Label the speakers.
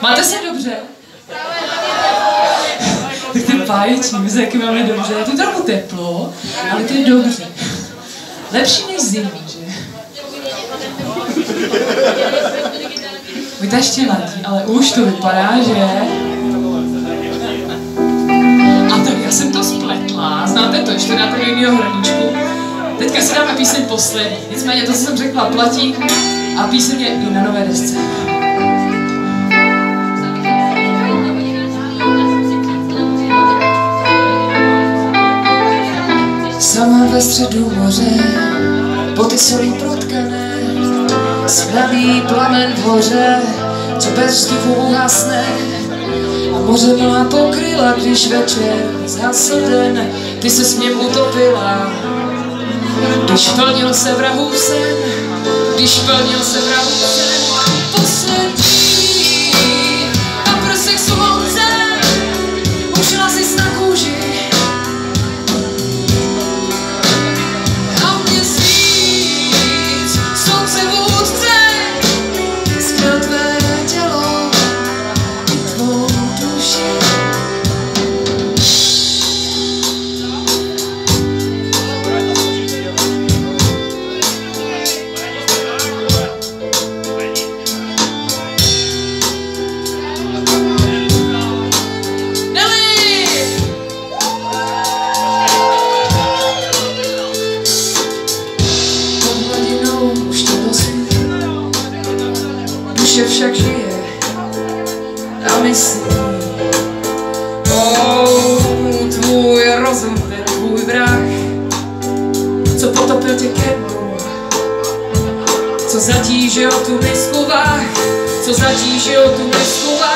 Speaker 1: Máte se dobře? Tak ty páječí, my se taky máme dobře. Je to trochu teplo, ale to je dobře. Lepší než zimní, že? Vy to ještě ladí, ale už to vypadá, že... A tak já jsem to spletla, znáte to, ještě dáte jinýho hrníčku. Teďka si dáme píseň poslední, nicméně to, co jsem řekla, platí a píseň je i na nové desce. Sama ve středu moře, boty solí protkané, slavý plamen v hoře, co bez vzduchu uhasne. A moře má pokryla, když večer zhasl den, ty se s ním utopila. Když plnil se vrahův sen, když plnil se vrahův sen, poslední na prsech slunce, užila jsi na kůži. A měsíc, slunce vůdce, skryl tvé tělo i tvou duši. Duše však žije a myslí. Tvůj rozum, ten tvůj vrah, co potopil tě ke dnu, co zatížil tu misku vah, co zatížil tu misku vah.